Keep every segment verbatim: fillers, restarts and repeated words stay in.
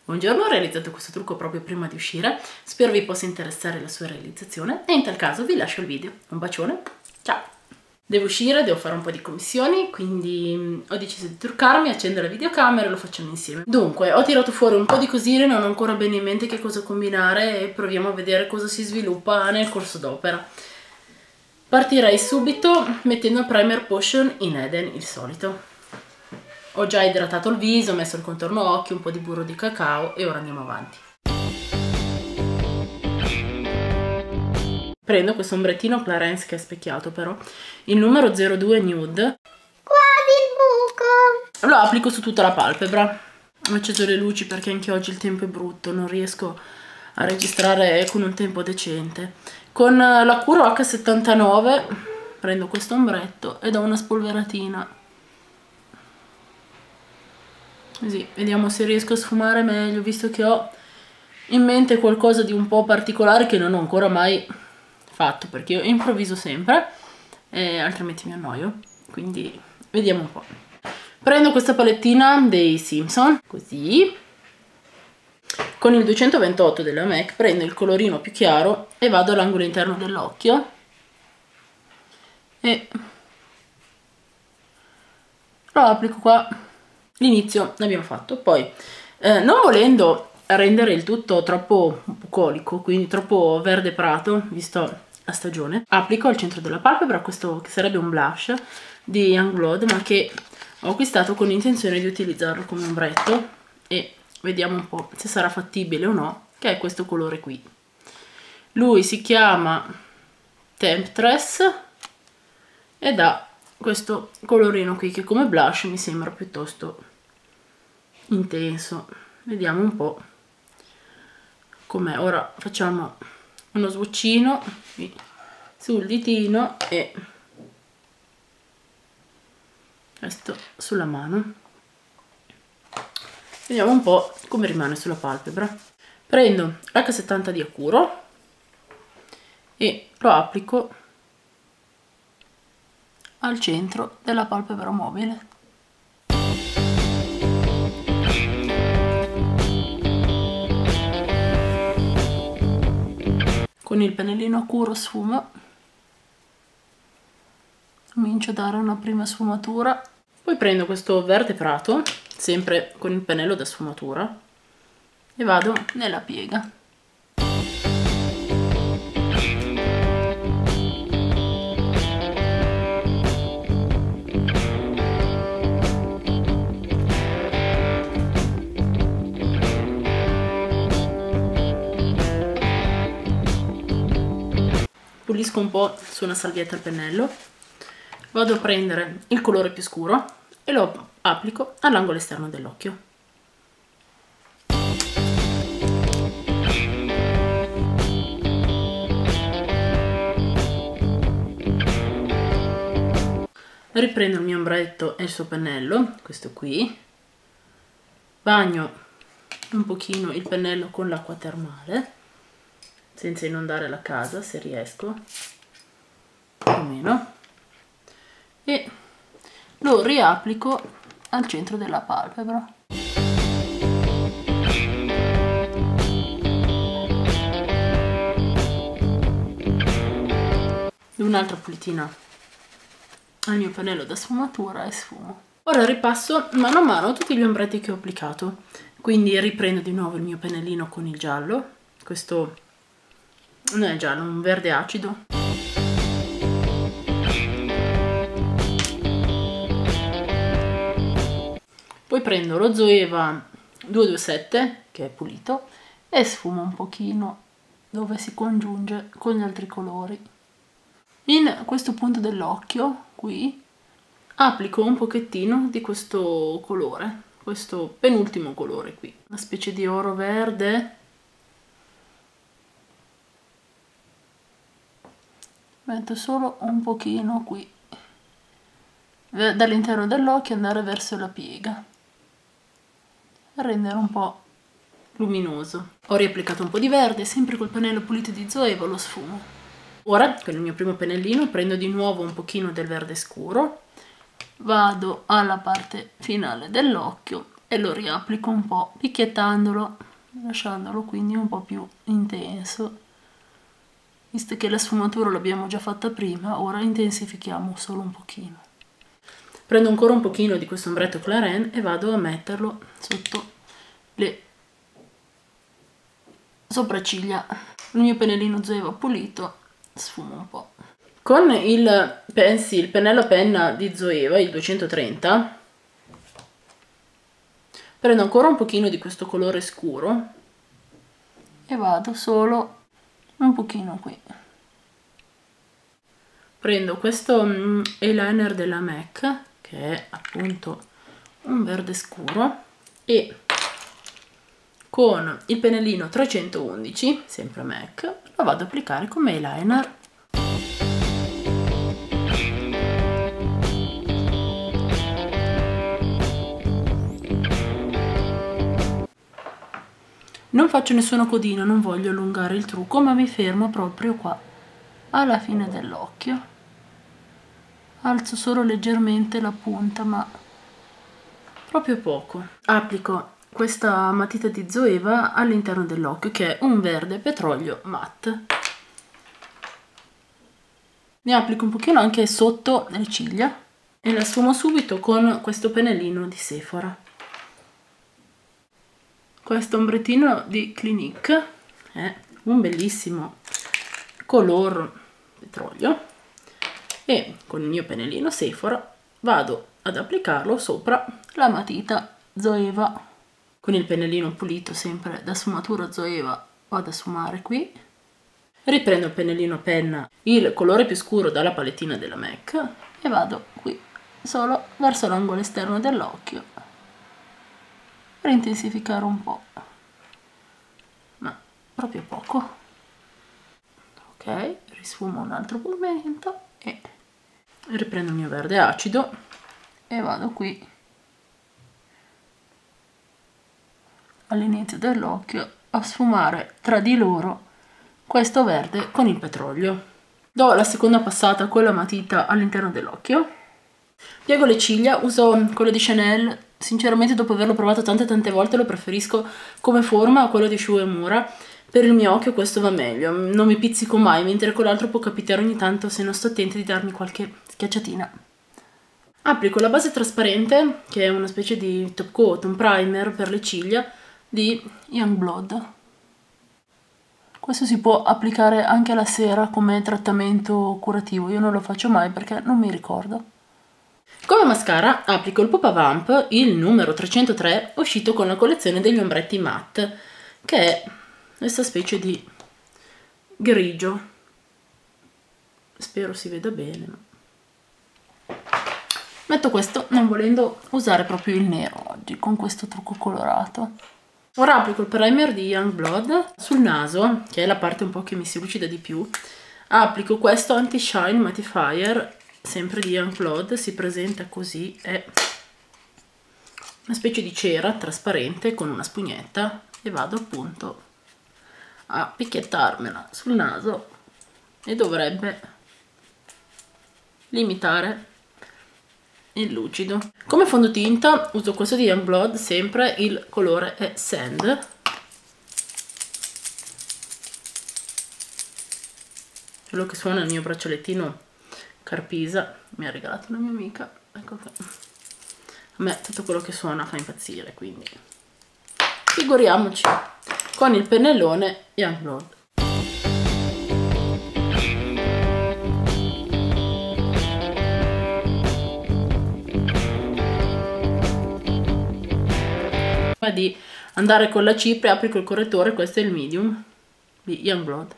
Buongiorno, ho realizzato questo trucco proprio prima di uscire, spero vi possa interessare la sua realizzazione e in tal caso vi lascio il video. Un bacione, ciao! Devo uscire, devo fare un po' di commissioni, quindi ho deciso di truccarmi, accendo la videocamera e lo facciamo insieme. Dunque, ho tirato fuori un po' di cosine, non ho ancora bene in mente che cosa combinare e proviamo a vedere cosa si sviluppa nel corso d'opera. Partirei subito mettendo il primer potion in Eden, il solito. Ho già idratato il viso, ho messo il contorno occhi, un po' di burro di cacao e ora andiamo avanti. Prendo questo ombrettino Clarins che è specchiato però, il numero zero due Nude. Quasi il buco! Lo applico su tutta la palpebra. Ho acceso le luci perché anche oggi il tempo è brutto, non riesco a registrare con un tempo decente. Con la Kuro H settantanove prendo questo ombretto e do una spolveratina. Così, vediamo se riesco a sfumare meglio, visto che ho in mente qualcosa di un po' particolare che non ho ancora mai fatto, perché io improvviso sempre, e altrimenti mi annoio, quindi vediamo un po'. Prendo questa palettina dei Simpson, così, con il duecentoventotto della MAC, prendo il colorino più chiaro e vado all'angolo interno dell'occhio, e lo applico qua. L'inizio l'abbiamo fatto, poi eh, non volendo rendere il tutto troppo bucolico, quindi troppo verde prato, visto la stagione, applico al centro della palpebra questo che sarebbe un blush di Youngblood, ma che ho acquistato con l'intenzione di utilizzarlo come ombretto e vediamo un po' se sarà fattibile o no, che è questo colore qui. Lui si chiama Temptress ed ha questo colorino qui che come blush mi sembra piuttosto intenso. Vediamo un po' com'è. Ora facciamo uno swatchino sul ditino e questo sulla mano. Vediamo un po' come rimane sulla palpebra. Prendo l'H settanta di Akuro e lo applico al centro della palpebra mobile. Con il pennellino Akuro sfumo, comincio a dare una prima sfumatura, poi prendo questo verde prato, sempre con il pennello da sfumatura, e vado nella piega. Pulisco un po' su una salvietta il pennello, vado a prendere il colore più scuro e lo applico all'angolo esterno dell'occhio. Riprendo il mio ombretto e il suo pennello, questo qui, bagno un pochino il pennello con l'acqua termale, senza inondare la casa se riesco, più o meno, e lo riapplico al centro della palpebra. Un'altra pulitina al mio pennello da sfumatura e sfumo. Ora ripasso mano a mano tutti gli ombretti che ho applicato, quindi riprendo di nuovo il mio pennellino con il giallo, questo non è giallo, è un verde acido. Poi prendo lo Zoeva duecentoventisette, che è pulito, e sfumo un pochino dove si congiunge con gli altri colori. In questo punto dell'occhio, qui, applico un pochettino di questo colore, questo penultimo colore qui, una specie di oro verde. Metto solo un pochino qui, dall'interno dell'occhio andare verso la piega, rendere un po' luminoso. Ho riapplicato un po' di verde, sempre col pennello pulito di Zoeva lo sfumo. Ora, con il mio primo pennellino, prendo di nuovo un pochino del verde scuro, vado alla parte finale dell'occhio e lo riapplico un po', picchiettandolo, lasciandolo quindi un po' più intenso. Visto che la sfumatura l'abbiamo già fatta prima, ora intensifichiamo solo un pochino. Prendo ancora un pochino di questo ombretto Clarins e vado a metterlo sotto le sopracciglia. Il mio pennellino Zoeva pulito, sfumo un po'. Con il pencil, pennello penna di Zoeva, il duecentotrenta, prendo ancora un pochino di questo colore scuro e vado solo un pochino qui. Prendo questo um, eyeliner della M A C, che è appunto un verde scuro, e con il pennellino trecentoundici, sempre M A C, lo vado ad applicare come eyeliner. Non faccio nessuna codina, non voglio allungare il trucco, ma mi fermo proprio qua, alla fine dell'occhio. Alzo solo leggermente la punta, ma proprio poco. Applico questa matita di Zoeva all'interno dell'occhio, che è un verde petrolio matte. Ne applico un pochino anche sotto le ciglia e la sfumo subito con questo pennellino di Sephora. Questo ombrettino di Clinique è un bellissimo color petrolio e con il mio pennellino Sephora vado ad applicarlo sopra la matita Zoeva. Con il pennellino pulito, sempre da sfumatura Zoeva, vado a sfumare qui. Riprendo il pennellino penna, il colore più scuro dalla palettina della M A C, e vado qui solo verso l'angolo esterno dell'occhio per intensificare un po', ma proprio poco. Ok, risfumo un altro momento e riprendo il mio verde acido e vado qui all'inizio dell'occhio a sfumare tra di loro questo verde con il petrolio. Do la seconda passata con la matita all'interno dell'occhio, piego le ciglia, uso quello di Chanel. Sinceramente, dopo averlo provato tante tante volte, lo preferisco come forma a quello di Shu Uemura. Per il mio occhio questo va meglio, non mi pizzico mai, mentre con l'altro può capitare ogni tanto, se non sto attenta, di darmi qualche schiacciatina. Applico la base trasparente, che è una specie di top coat, un primer per le ciglia di Youngblood. Questo si può applicare anche la sera come trattamento curativo, io non lo faccio mai perché non mi ricordo. Come mascara applico il Pupa Vamp, il numero trecentotré, uscito con la collezione degli ombretti matte, che è questa specie di grigio. Spero si veda bene. Metto questo non volendo usare proprio il nero oggi, con questo trucco colorato. Ora applico il primer di Youngblood sul naso, che è la parte un po' che mi si lucida di più. Applico questo Anti-Shine Mattifier, sempre di Youngblood, si presenta così, è una specie di cera trasparente con una spugnetta, e vado appunto a picchiettarmela sul naso e dovrebbe limitare il lucido. Come fondotinta uso questo di Youngblood, sempre il colore è Sand. Quello che suona il mio braccialettino Carpisa, mi ha regalato una mia amica, ecco qua. A me tutto quello che suona fa impazzire, quindi figuriamoci con il pennellone Youngblood. Prima di andare con la cipria applico il correttore, questo è il medium di Youngblood.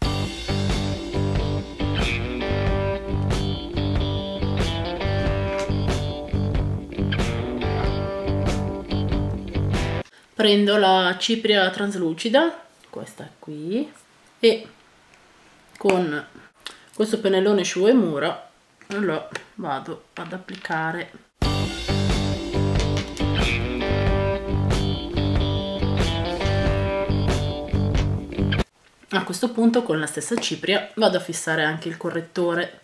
Prendo la cipria traslucida, questa qui, e con questo pennellone Shu Uemura lo vado ad applicare. A questo punto con la stessa cipria vado a fissare anche il correttore.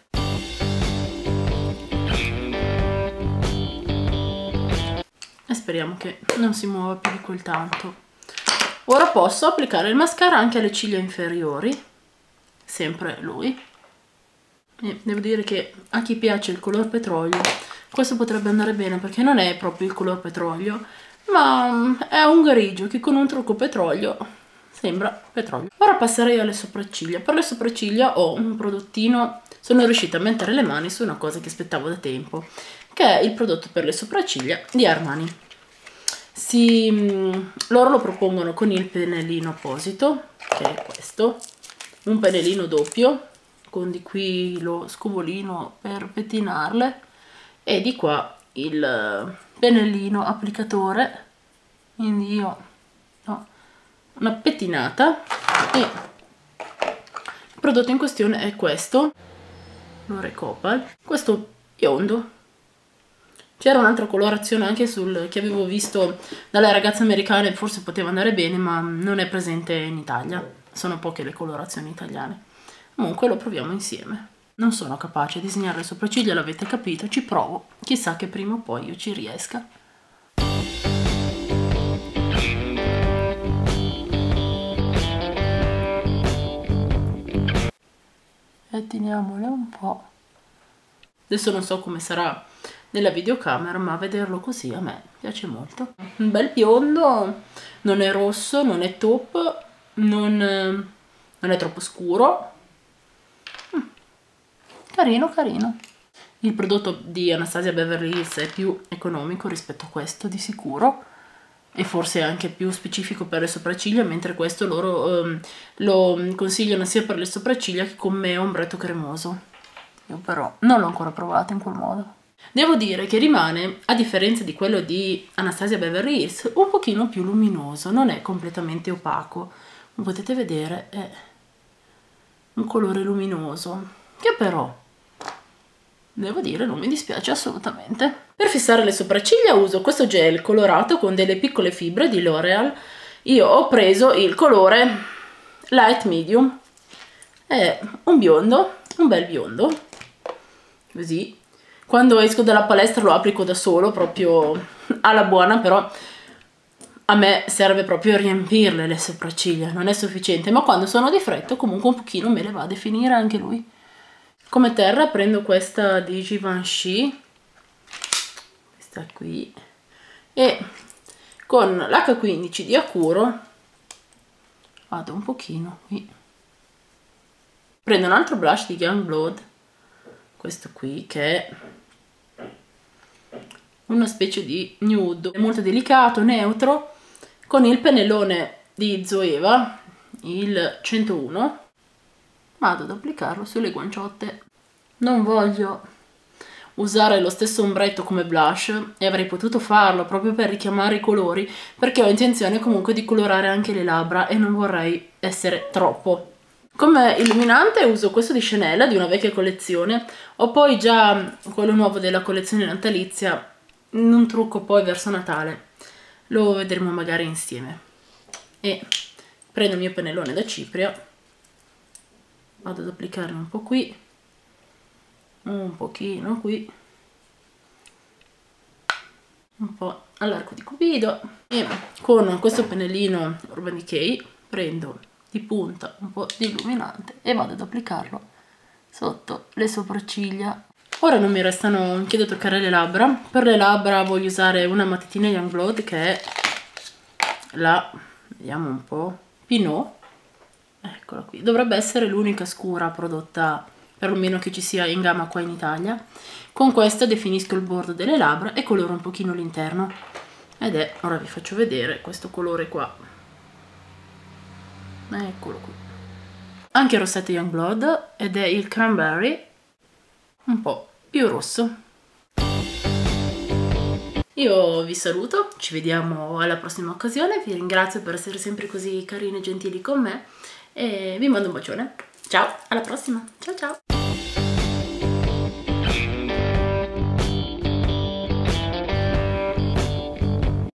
speriamo che non si muova più di quel tanto. Ora posso applicare il mascara anche alle ciglia inferiori, sempre lui. E devo dire che a chi piace il color petrolio questo potrebbe andare bene, perché non è proprio il color petrolio, ma è un grigio che con un trucco petrolio sembra petrolio. Ora passerei alle sopracciglia. Per le sopracciglia ho un prodottino, sono riuscita a mettere le mani su una cosa che aspettavo da tempo, che è il prodotto per le sopracciglia di Armani. Si, loro lo propongono con il pennellino apposito, che è questo, un pennellino doppio, con di qui lo scovolino per pettinarle e di qua il pennellino applicatore, quindi io ho una pettinata e il prodotto in questione è questo, L'Oreal Copal, questo biondo. C'era un'altra colorazione anche sul che avevo visto dalle ragazze americane, forse poteva andare bene, ma non è presente in Italia, sono poche le colorazioni italiane. Comunque lo proviamo insieme. Non sono capace a disegnare le sopracciglia, l'avete capito, ci provo, chissà che prima o poi io ci riesca. Pettiniamole un po'. Adesso non so come sarà nella videocamera, ma vederlo così a me piace molto. Un bel biondo, non è rosso, non è taupe, non, non è troppo scuro. Mm. Carino, carino. Il prodotto di Anastasia Beverly Hills è più economico rispetto a questo di sicuro, e forse anche più specifico per le sopracciglia, mentre questo loro ehm, lo consigliano sia per le sopracciglia che come ombretto cremoso. Io però non l'ho ancora provato in quel modo. Devo dire che rimane, a differenza di quello di Anastasia Beverly Hills, un pochino più luminoso, non è completamente opaco. Come potete vedere è un colore luminoso, che però, devo dire, non mi dispiace assolutamente. Per fissare le sopracciglia uso questo gel colorato con delle piccole fibre di L'Oreal. Io ho preso il colore Light Medium, è un biondo, un bel biondo, così. Quando esco dalla palestra lo applico da solo, proprio alla buona, però a me serve proprio riempirle le sopracciglia, non è sufficiente, ma quando sono di fretta comunque un pochino me le va a definire anche lui. Come terra prendo questa di Givenchy, questa qui, e con l'H quindici di Acuro vado un pochino qui. Prendo un altro blush di Youngblood, questo qui, che è una specie di nude, molto delicato, neutro, con il pennellone di Zoeva, il centouno, vado ad applicarlo sulle guanciotte. Non voglio usare lo stesso ombretto come blush, e avrei potuto farlo proprio per richiamare i colori, perché ho intenzione comunque di colorare anche le labbra e non vorrei essere troppo. Come illuminante uso questo di Chanel, di una vecchia collezione. Ho poi già quello nuovo della collezione natalizia, in un trucco poi verso Natale. Lo vedremo magari insieme. E prendo il mio pennellone da cipria, vado ad applicarlo un po' qui, un pochino qui, un po' all'arco di Cupido, e con questo pennellino Urban Decay prendo di punta un po' di illuminante e vado ad applicarlo sotto le sopracciglia. Ora non mi restano che da toccare le labbra. Per le labbra voglio usare una matita Youngblood, che è la, vediamo un po', Pinot, eccola qui, dovrebbe essere l'unica scura prodotta, perlomeno che ci sia in gamma qua in Italia. Con questa definisco il bordo delle labbra e coloro un pochino l'interno, ed è, ora vi faccio vedere questo colore qua, eccolo qui. Anche il rossetto Youngblood, ed è il Cranberry, un po' più rosso. Io vi saluto, ci vediamo alla prossima occasione, vi ringrazio per essere sempre così carini e gentili con me e vi mando un bacione. Ciao, alla prossima, ciao ciao!